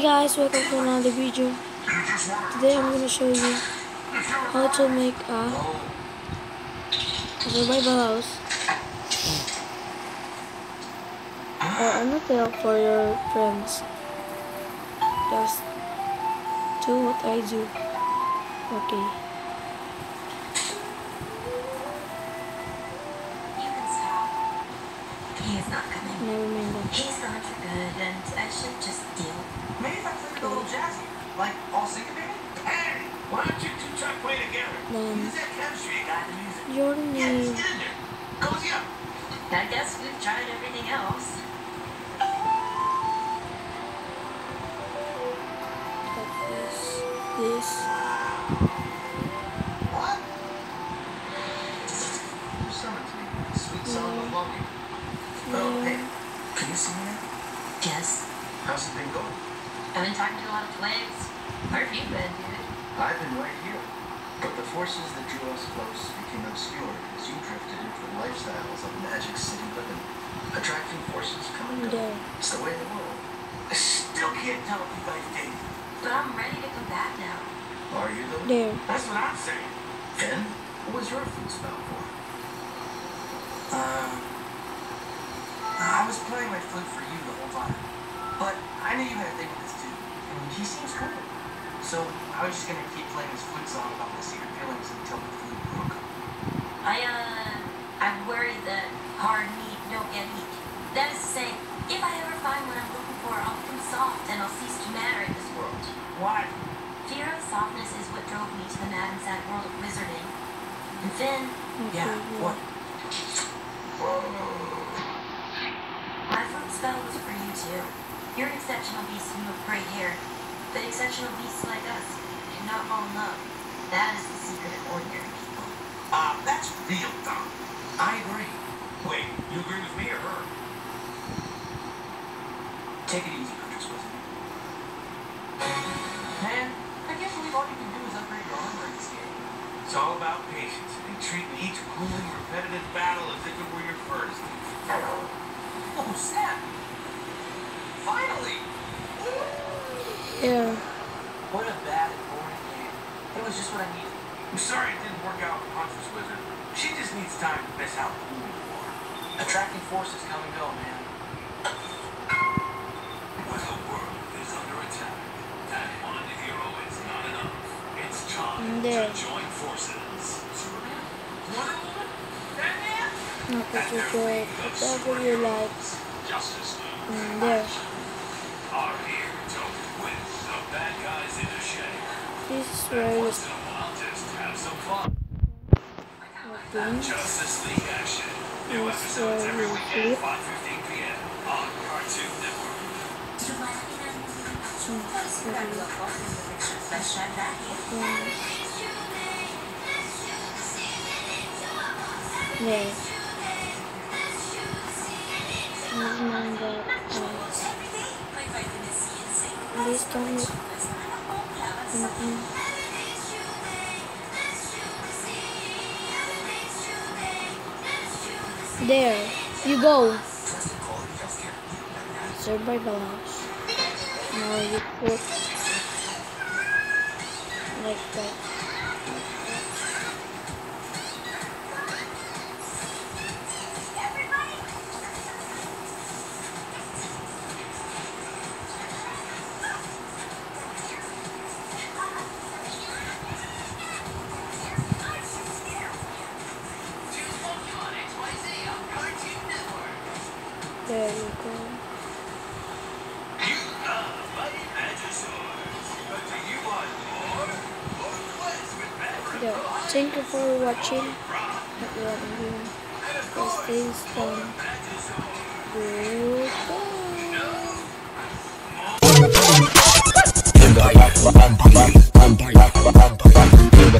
guys, welcome to another video. Today I'm gonna show you how to make a survival house or an hotel for your friends. Just do what I do. Okay. You can stop. He is not coming. Never mind that. He's gone for good, and I should just deal. Maybe if I played it a little jazzy, like all syncopated. Hey, why don't you two try play together? Then Use that chemistry you got in the music. your Yeah, name. just get in there. Cozy up. I guess we've tried everything else. This. What? You summoned me. Sweet son of love you. Oh, hey, can you see me now? Yes. How's it been going? I've been talking to a lot of flames. Where have you been, dude? I've been right here. But the forces that drew us close became obscured as you drifted into the lifestyles of Magic City living. Attracting forces come and go. There. It's the way of the world. I still can't tell if you guys date. But I'm ready to come back now. Are you though? There. That's what I'm saying. Finn, what was your food spell for? I was playing my flute for you the whole time. But I knew you had a thing with this dude. And he seems cool. So I was just gonna keep playing this flute song about my secret feelings until the flute broke. I'm worried that hard meat don't get heat. That is to say, if I ever find what I'm looking for, I'll become soft and I'll cease to matter in this world. Why? Fear of softness is what drove me to the mad and sad world of wizarding. And Finn, Yeah, what? my flute spell was for you too. You're an exceptional beast and you have great hair. But exceptional beasts like us cannot fall in love. That is the secret of ordinary people. That's real dumb. I agree. Wait, you agree with me or her? Take it easy, Huntress Wizard. Man, I can't believe all you can do is upgrade your armor in this game. It's all about patience and treating each grueling, repetitive battle as if it were your first. Oh, snap! Finally! There. What a bad and boring game. It was just what I needed. I'm sorry it didn't work out with Huntress Wizard. She just needs time to miss how cool you are. Attracting forces come and go, man. When the world is under attack, and one hero is not enough, it's time There. to join forces. Superman? Wonder Woman? Batman? Not that you good. Whatever you like. Justice League There. are here to whip the bad guys into shape. This is where you Once in a while, just have some fun. open. Justice League action. New This is episodes where every you weekend, flip. 5:15 p.m. on Cartoon Network. There. Never mind that. Please don't look. There. You go. Survival house. Now you put like that. There you go. You love fighting Magisaurs, but do you want more? Or less with Maverick? There. Thank you for watching. Hope you are doing. Stay strong. Goodbye.